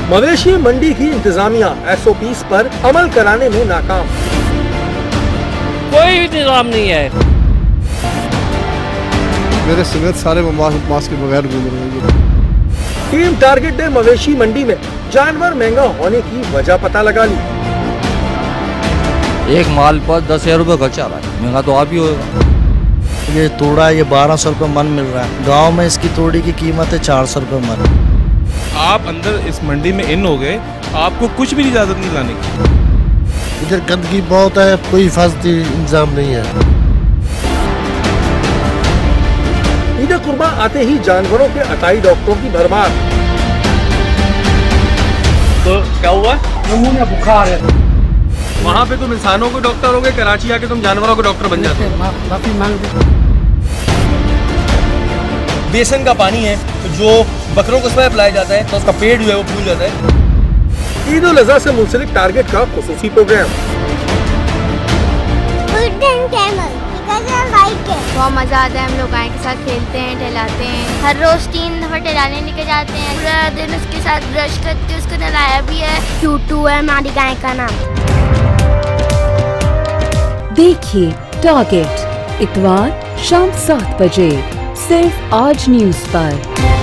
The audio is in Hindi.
मवेशी मंडी की इंतजामिया SOPs पर अमल कराने में नाकाम। कोई इंतजाम नहीं है। मेरे समेत सारे मास्क के बगैर घूम रहे हैं। टीम टारगेट ने मवेशी मंडी में जानवर महंगा होने की वजह पता लगा ली। एक माल पर 10,000 रुपये खर्चा आ रहा है, महंगा तो आप ही होगा। ये तोड़ा ये 1200 रुपये मन मिल रहा है। गांव में इसकी तोड़ी की कीमत है 400 रुपये मन। आप अंदर इस मंडी में इन हो गए, आपको कुछ भी इजाजत नहीं लाने की। इधर गंदगी बहुत है, कोई हिफाजती इंतजाम नहीं है। ईद कुर्बान आते ही जानवरों के अटाई डॉक्टरों की भरमार। तो क्या हुआ? नमूना बुखार है। वहाँ पे तुम इंसानों को डॉक्टर हो गए, कराची आके तुम जानवरों को डॉक्टर बन जाते हो। माफी मांग। बेसन का पानी है तो जो बकरों को उसमें पिलाया जाता है तो उसका पेट जो है वो फूल जाता है। ईद उल अज़हा से मुंसलिक टारगेट का खुसूसी प्रोग्राम। बहुत मजा आता है, हम लोग गाय के साथ खेलते हैं, टहलाते हैं। हर रोज 3 दफा टहलाने लेके जाते हैं। पूरा दिन उसके साथ ब्रश करके उसको नहलाया भी है। Q2 है हमारी गाय का नाम। देखिए टारगेट इतवार शाम 7 बजे सिर्फ आज न्यूज़ पर।